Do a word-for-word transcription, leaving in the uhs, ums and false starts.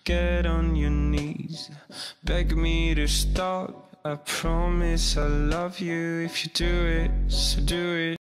Get on your knees, beg me to stop. I promise I'll love you if you do it, so do it.